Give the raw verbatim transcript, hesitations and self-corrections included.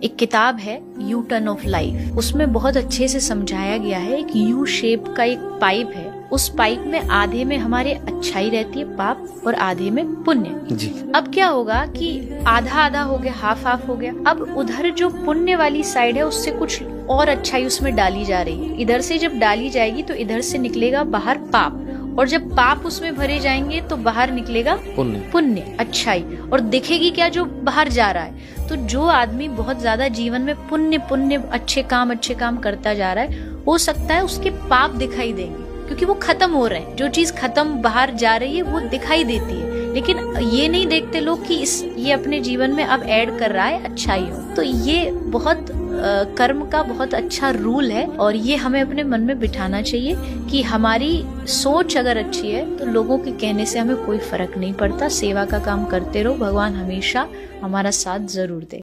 एक किताब है यू टर्न ऑफ लाइफ, उसमें बहुत अच्छे से समझाया गया है। एक यू शेप का एक पाइप है, उस पाइप में आधे में हमारे अच्छाई रहती है पाप और आधे में पुण्य जी। अब क्या होगा कि आधा आधा हो गया, हाफ हाफ हो गया। अब उधर जो पुण्य वाली साइड है उससे कुछ और अच्छाई उसमें डाली जा रही है। इधर से जब डाली जाएगी तो इधर से निकलेगा बाहर पाप, और जब पाप उसमें भरे जाएंगे तो बाहर निकलेगा पुण्य पुण्य अच्छाई, और दिखेगी क्या जो बाहर जा रहा है। तो जो आदमी बहुत ज्यादा जीवन में पुण्य पुण्य अच्छे काम अच्छे काम करता जा रहा है, हो सकता है उसके पाप दिखाई देंगे क्योंकि वो खत्म हो रहे हैं। जो चीज खत्म बाहर जा रही है वो दिखाई देती है, लेकिन ये नहीं देखते लोग कि इस ये अपने जीवन में अब ऐड कर रहा है अच्छाई हो। तो ये बहुत आ, कर्म का बहुत अच्छा रूल है, और ये हमें अपने मन में बिठाना चाहिए कि हमारी सोच अगर अच्छी है तो लोगों के कहने से हमें कोई फर्क नहीं पड़ता। सेवा का काम करते रहो, भगवान हमेशा हमारा साथ जरूर दे।